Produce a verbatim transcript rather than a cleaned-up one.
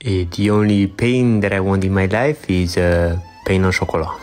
Uh, the only pain that I want in my life is uh, pain on chocolat.